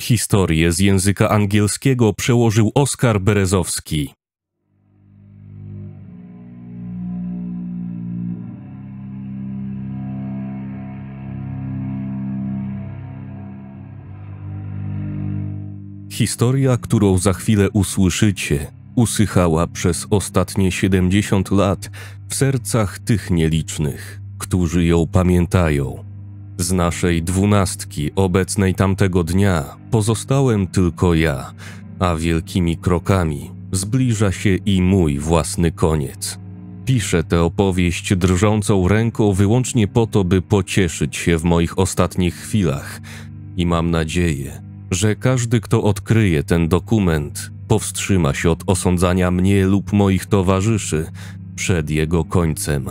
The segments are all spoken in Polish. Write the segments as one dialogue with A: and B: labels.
A: Historię z języka angielskiego przełożył Oskar Berezowski. Historia, którą za chwilę usłyszycie, usychała przez ostatnie 70 lat w sercach tych nielicznych, którzy ją pamiętają. Z naszej 12 obecnej tamtego dnia pozostałem tylko ja, a wielkimi krokami zbliża się i mój własny koniec. Piszę tę opowieść drżącą ręką wyłącznie po to, by pocieszyć się w moich ostatnich chwilach i mam nadzieję, że każdy, kto odkryje ten dokument, powstrzyma się od osądzania mnie lub moich towarzyszy przed jego końcem.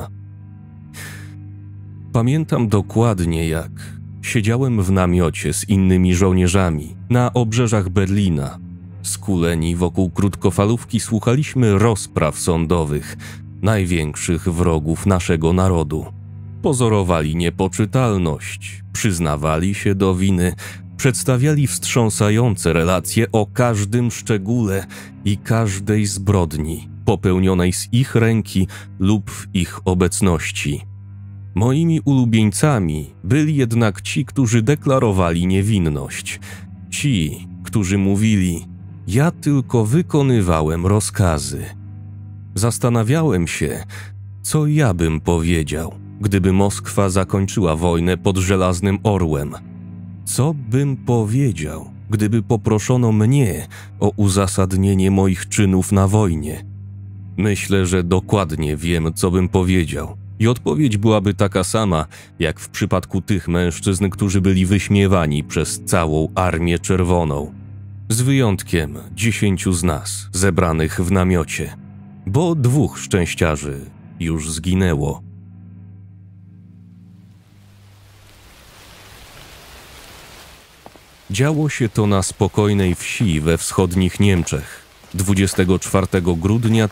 A: Pamiętam dokładnie, jak siedziałem w namiocie z innymi żołnierzami na obrzeżach Berlina. Skuleni wokół krótkofalówki słuchaliśmy rozpraw sądowych największych wrogów naszego narodu. Pozorowali niepoczytalność, przyznawali się do winy, przedstawiali wstrząsające relacje o każdym szczególe i każdej zbrodni popełnionej z ich ręki lub w ich obecności. Moimi ulubieńcami byli jednak ci, którzy deklarowali niewinność. Ci, którzy mówili: ja tylko wykonywałem rozkazy. Zastanawiałem się, co ja bym powiedział, gdyby Moskwa zakończyła wojnę pod Żelaznym Orłem. Co bym powiedział, gdyby poproszono mnie o uzasadnienie moich czynów na wojnie? Myślę, że dokładnie wiem, co bym powiedział. I odpowiedź byłaby taka sama, jak w przypadku tych mężczyzn, którzy byli wyśmiewani przez całą Armię Czerwoną. Z wyjątkiem 10 z nas, zebranych w namiocie, bo 2 szczęściarzy już zginęło. Działo się to na spokojnej wsi we wschodnich Niemczech 24 grudnia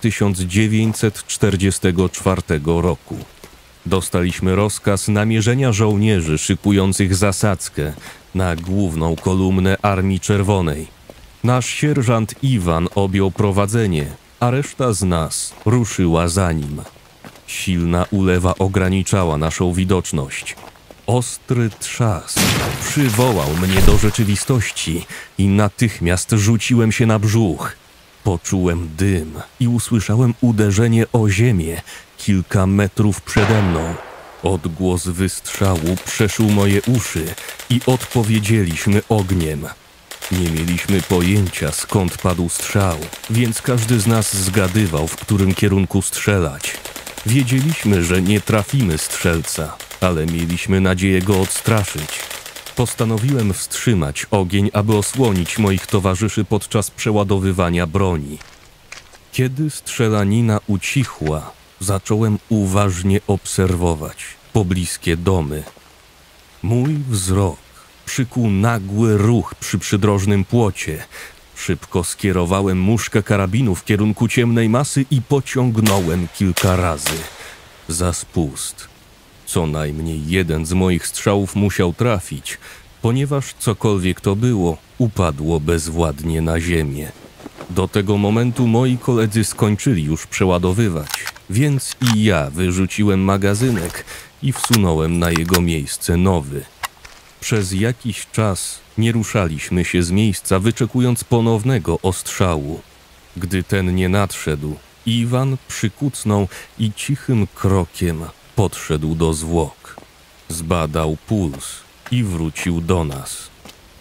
A: 1944 roku. Dostaliśmy rozkaz namierzenia żołnierzy szykujących zasadzkę na główną kolumnę Armii Czerwonej. Nasz sierżant Iwan objął prowadzenie, a reszta z nas ruszyła za nim. Silna ulewa ograniczała naszą widoczność. Ostry trzask przywołał mnie do rzeczywistości i natychmiast rzuciłem się na brzuch. Poczułem dym i usłyszałem uderzenie o ziemię kilka metrów przede mną. Odgłos wystrzału przeszył moje uszy i odpowiedzieliśmy ogniem. Nie mieliśmy pojęcia, skąd padł strzał, więc każdy z nas zgadywał, w którym kierunku strzelać. Wiedzieliśmy, że nie trafimy strzelca, ale mieliśmy nadzieję go odstraszyć. Postanowiłem wstrzymać ogień, aby osłonić moich towarzyszy podczas przeładowywania broni. Kiedy strzelanina ucichła, zacząłem uważnie obserwować pobliskie domy. Mój wzrok przykuł nagły ruch przy przydrożnym płocie. Szybko skierowałem muszkę karabinu w kierunku ciemnej masy i pociągnąłem kilka razy. Za spust. Co najmniej jeden z moich strzałów musiał trafić, ponieważ cokolwiek to było, upadło bezwładnie na ziemię. Do tego momentu moi koledzy skończyli już przeładowywać, więc i ja wyrzuciłem magazynek i wsunąłem na jego miejsce nowy. Przez jakiś czas nie ruszaliśmy się z miejsca, wyczekując ponownego ostrzału. Gdy ten nie nadszedł, Iwan przykucnął i cichym krokiem podszedł do zwłok. Zbadał puls i wrócił do nas.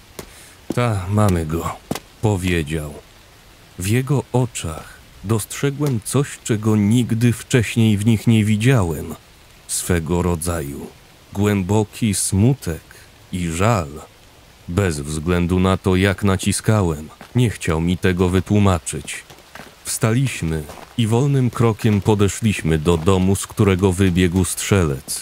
A: Mamy go, powiedział. W jego oczach dostrzegłem coś, czego nigdy wcześniej w nich nie widziałem. Swego rodzaju głęboki smutek i żal. Bez względu na to, jak naciskałem, nie chciał mi tego wytłumaczyć. Wstaliśmy i wolnym krokiem podeszliśmy do domu, z którego wybiegł strzelec.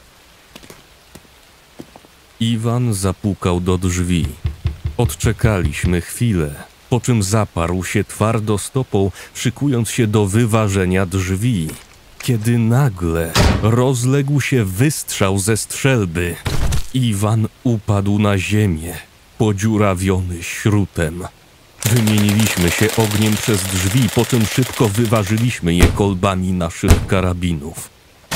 A: Iwan zapukał do drzwi. Odczekaliśmy chwilę, po czym zaparł się twardo stopą, szykując się do wyważenia drzwi, kiedy nagle rozległ się wystrzał ze strzelby. Iwan upadł na ziemię, podziurawiony śrutem. Wymieniliśmy się ogniem przez drzwi, po czym szybko wyważyliśmy je kolbami naszych karabinów.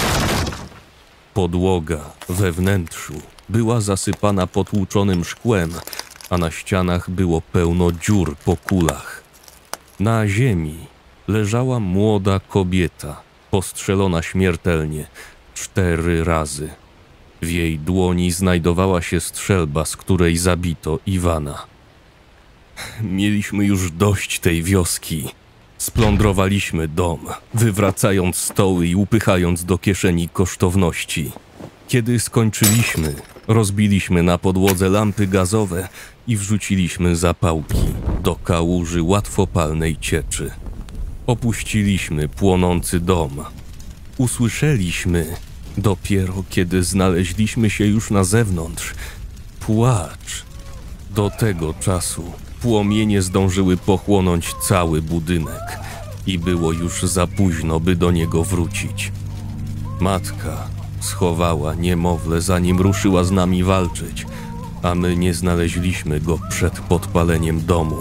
A: Podłoga we wnętrzu była zasypana potłuczonym szkłem, a na ścianach było pełno dziur po kulach. Na ziemi leżała młoda kobieta, postrzelona śmiertelnie 4 razy. W jej dłoni znajdowała się strzelba, z której zabito Iwana. Mieliśmy już dość tej wioski. Splądrowaliśmy dom, wywracając stoły i upychając do kieszeni kosztowności. Kiedy skończyliśmy, rozbiliśmy na podłodze lampy gazowe i wrzuciliśmy zapałki do kałuży łatwopalnej cieczy. Opuściliśmy płonący dom. Usłyszeliśmy, dopiero kiedy znaleźliśmy się już na zewnątrz, płacz. Do tego czasu płomienie zdążyły pochłonąć cały budynek i było już za późno, by do niego wrócić. Matka schowała niemowlę, zanim ruszyła z nami walczyć, a my nie znaleźliśmy go przed podpaleniem domu.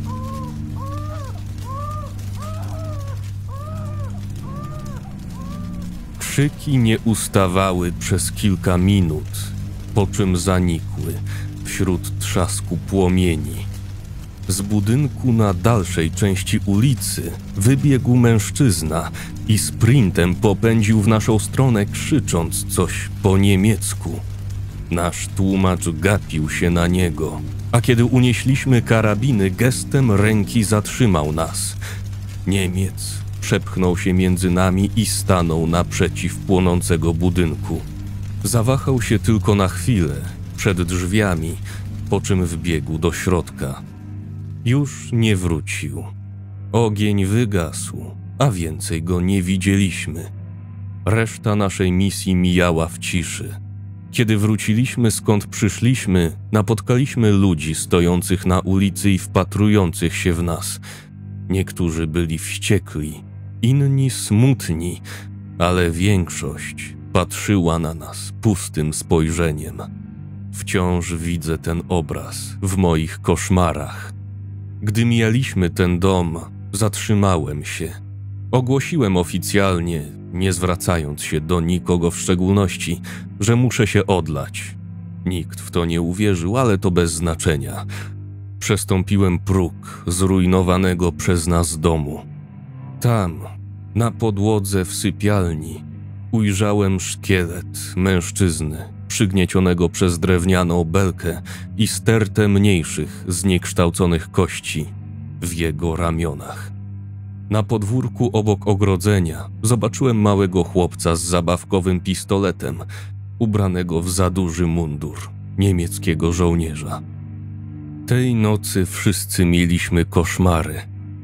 A: Krzyki nie ustawały przez kilka minut, po czym zanikły wśród trzasku płomieni. Z budynku na dalszej części ulicy wybiegł mężczyzna i sprintem popędził w naszą stronę, krzycząc coś po niemiecku. Nasz tłumacz gapił się na niego, a kiedy unieśliśmy karabiny, gestem ręki zatrzymał nas. Niemiec przepchnął się między nami i stanął naprzeciw płonącego budynku. Zawahał się tylko na chwilę przed drzwiami, po czym wbiegł do środka. Już nie wrócił. Ogień wygasł, a więcej go nie widzieliśmy. Reszta naszej misji mijała w ciszy. Kiedy wróciliśmy skąd przyszliśmy, napotkaliśmy ludzi stojących na ulicy i wpatrujących się w nas. Niektórzy byli wściekli, inni smutni, ale większość patrzyła na nas pustym spojrzeniem. Wciąż widzę ten obraz w moich koszmarach. Gdy mijaliśmy ten dom, zatrzymałem się. Ogłosiłem oficjalnie, nie zwracając się do nikogo w szczególności, że muszę się odlać. Nikt w to nie uwierzył, ale to bez znaczenia. Przestąpiłem próg zrujnowanego przez nas domu. Tam, na podłodze w sypialni, ujrzałem szkielet mężczyzny przygniecionego przez drewnianą belkę i stertę mniejszych, zniekształconych kości w jego ramionach. Na podwórku obok ogrodzenia zobaczyłem małego chłopca z zabawkowym pistoletem, ubranego w za duży mundur niemieckiego żołnierza. Tej nocy wszyscy mieliśmy koszmary.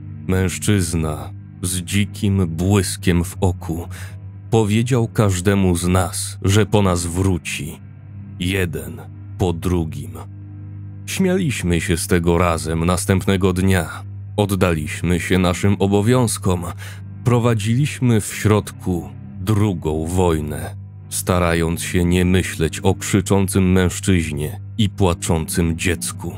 A: Mężczyzna z dzikim błyskiem w oku powiedział każdemu z nas, że po nas wróci. Jeden po drugim. Śmialiśmy się z tego razem następnego dnia. Oddaliśmy się naszym obowiązkom. Prowadziliśmy w środku drugą wojnę, starając się nie myśleć o krzyczącym mężczyźnie i płaczącym dziecku.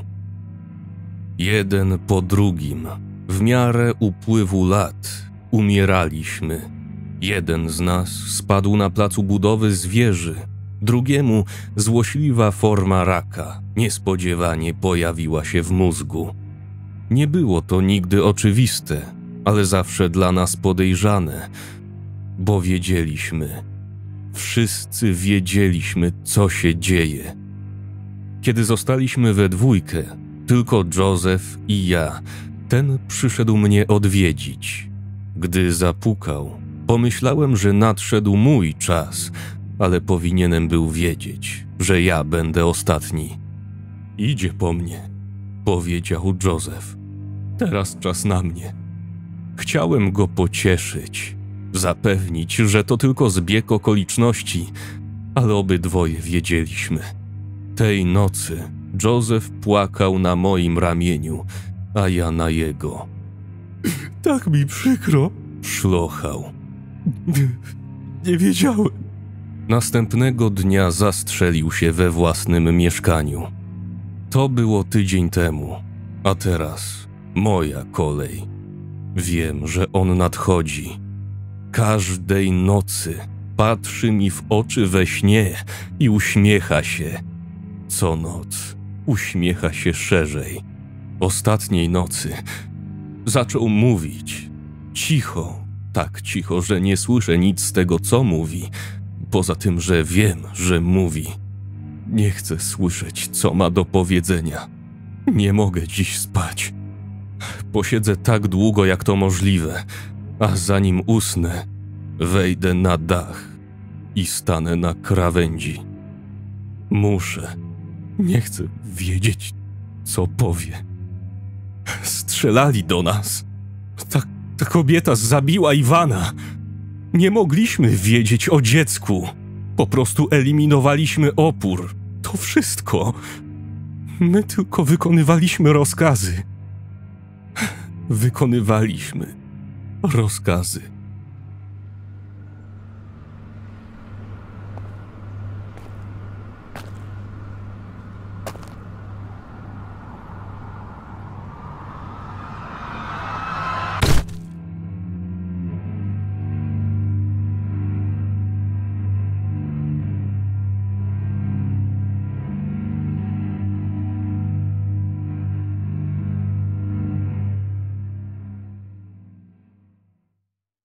A: Jeden po drugim, w miarę upływu lat, umieraliśmy. Jeden z nas spadł na placu budowy z wieży, drugiemu złośliwa forma raka niespodziewanie pojawiła się w mózgu. Nie było to nigdy oczywiste, ale zawsze dla nas podejrzane, bo wiedzieliśmy, wszyscy wiedzieliśmy, co się dzieje. Kiedy zostaliśmy we dwójkę, tylko Józef i ja, ten przyszedł mnie odwiedzić. Gdy zapukał, pomyślałem, że nadszedł mój czas, ale powinienem był wiedzieć, że ja będę ostatni. Idzie po mnie, powiedział Józef. Teraz czas na mnie. Chciałem go pocieszyć, zapewnić, że to tylko zbieg okoliczności, ale obydwoje wiedzieliśmy. Tej nocy Józef płakał na moim ramieniu, a ja na jego. Tak mi przykro, szlochał. Nie wiedziałem. Następnego dnia zastrzelił się we własnym mieszkaniu. To było tydzień temu, a teraz moja kolej. Wiem, że on nadchodzi. Każdej nocy patrzy mi w oczy we śnie i uśmiecha się. Co noc uśmiecha się szerzej. Ostatniej nocy zaczął mówić. Cicho, tak cicho, że nie słyszę nic z tego, co mówi. Poza tym, że wiem, że mówi. Nie chcę słyszeć, co ma do powiedzenia. Nie mogę dziś spać. Posiedzę tak długo, jak to możliwe, a zanim usnę, wejdę na dach i stanę na krawędzi. Muszę. Nie chcę wiedzieć, co powie. Strzelali do nas. Ta kobieta zabiła Iwana. Nie mogliśmy wiedzieć o dziecku. Po prostu eliminowaliśmy opór. To wszystko. My tylko wykonywaliśmy rozkazy. Wykonywaliśmy rozkazy.